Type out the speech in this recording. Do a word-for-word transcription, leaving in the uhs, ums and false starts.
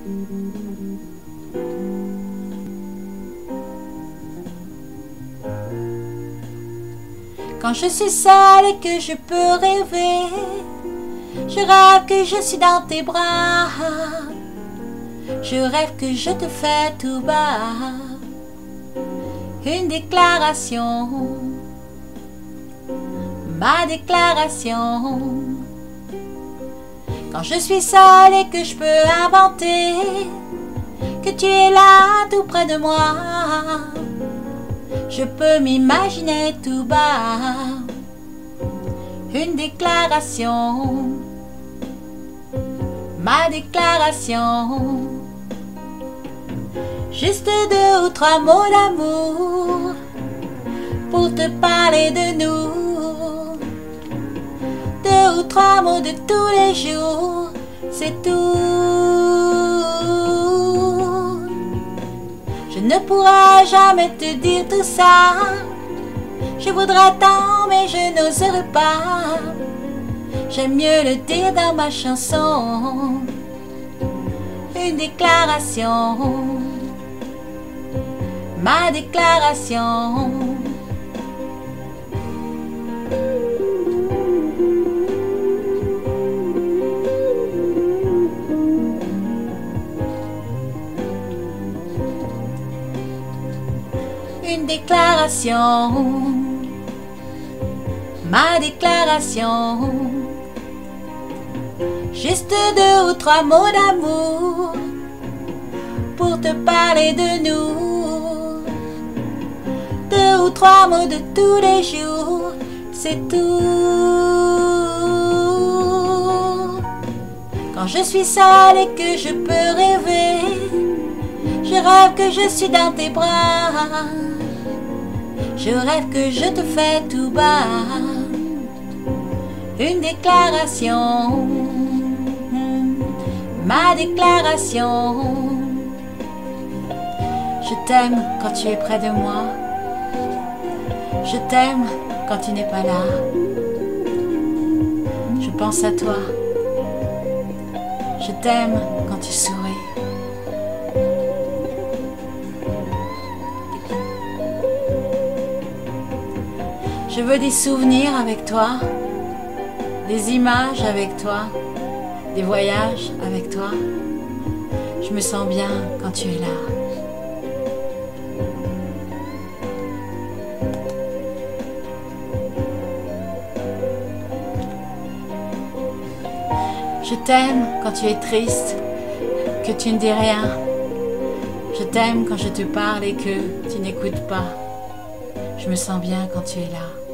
Quand je suis seule et que je peux rêver, je rêve que je suis dans tes bras. Je rêve que je te fais tout bas une déclaration, ma déclaration. Quand je suis seule et que je peux inventer que tu es là tout près de moi, je peux m'imaginer tout bas une déclaration, ma déclaration. Juste deux ou trois mots d'amour pour te parler de nous. Deux ou trois mots de tous les jours, c'est tout. Je ne pourrai jamais te dire tout ça. Je voudrais tant mais je n'oserais pas. J'aime mieux le dire dans ma chanson. Une déclaration, ma déclaration. Une déclaration, ma déclaration. Juste deux ou trois mots d'amour pour te parler de nous. Deux ou trois mots de tous les jours, c'est tout. Quand je suis seule et que je peux rêver, je rêve que je suis dans tes bras. Je rêve que je te fais tout bas une déclaration, ma déclaration. Je t'aime quand tu es près de moi. Je t'aime quand tu n'es pas là. Je pense à toi. Je t'aime quand tu souris. Je veux des souvenirs avec toi, des images avec toi, des voyages avec toi. Je me sens bien quand tu es là. Je t'aime quand tu es triste, que tu ne dis rien. Je t'aime quand je te parle et que tu n'écoutes pas. Je me sens bien quand tu es là.